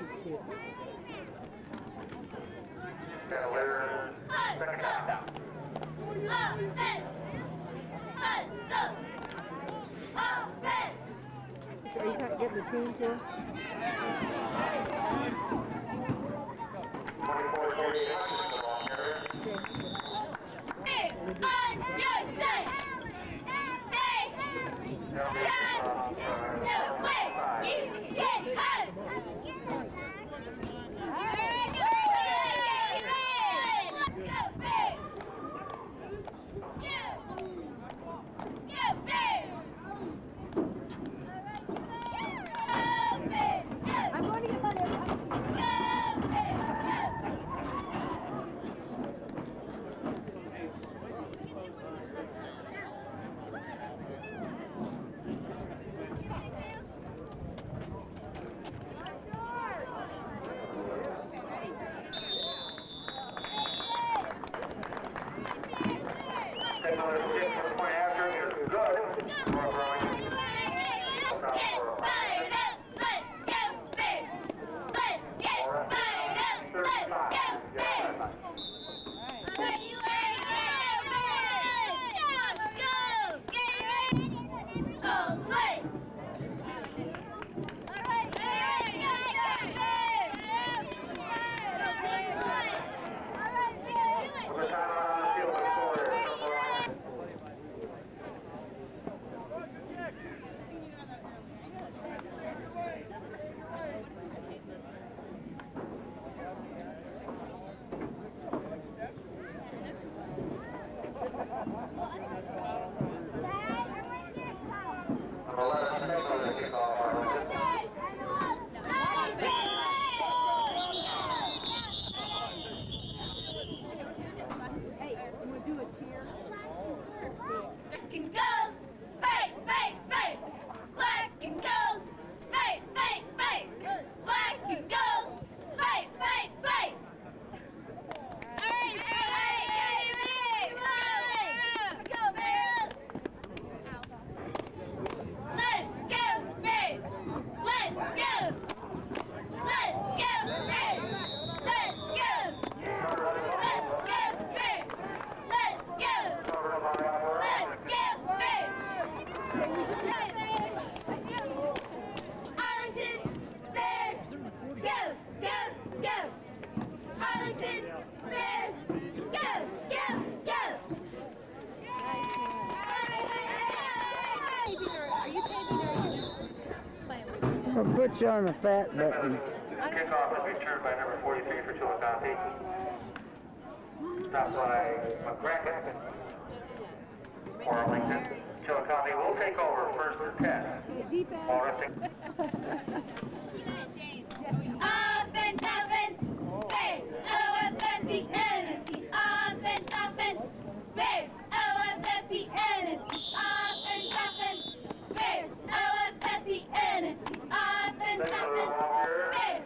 Are you getting the team too? I'll put you on the fat button. Kickoff is returned by number 43 for Chillicothe. Stopped by McGracken. Arlington. Chillicothe will take over first and 10. Offense, offense, Bears, OFFENC. Offense, offense, Bears, OFFENC. Offense, offense, Bears, OFFENC. Offense, offense, Bears.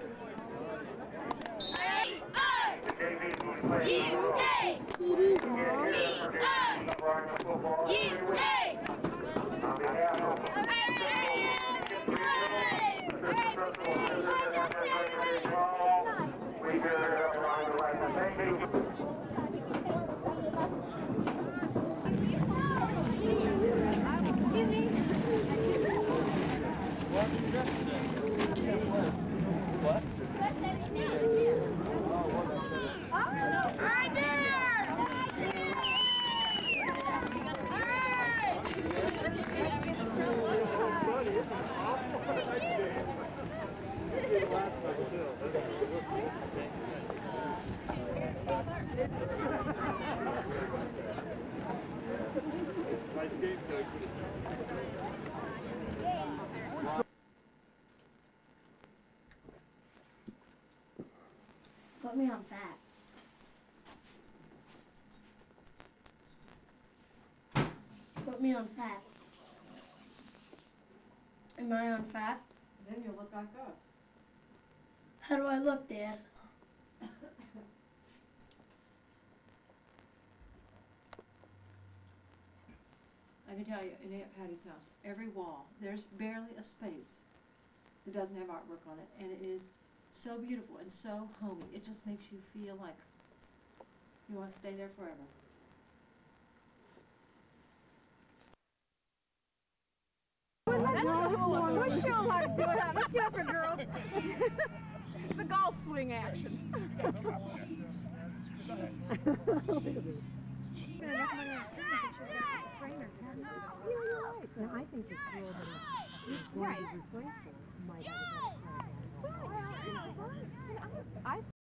Nice game, coach. Put me on fat. Put me on fat. Am I on fat? Then you look like us. How do I look, Dad? I can tell you, in Aunt Patty's house, every wall, there's barely a space that doesn't have artwork on it, and it is So beautiful and so homey. It just makes you feel like you want to stay there forever. Let's show them how to do it. Let's get up here, girls. The golf swing action. Now, I think this girl that is going to replace her might have a better card. Well, I